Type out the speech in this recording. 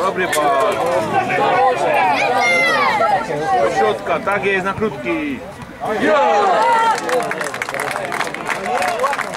Dobry pas. Do środka, tak jest, na krótki.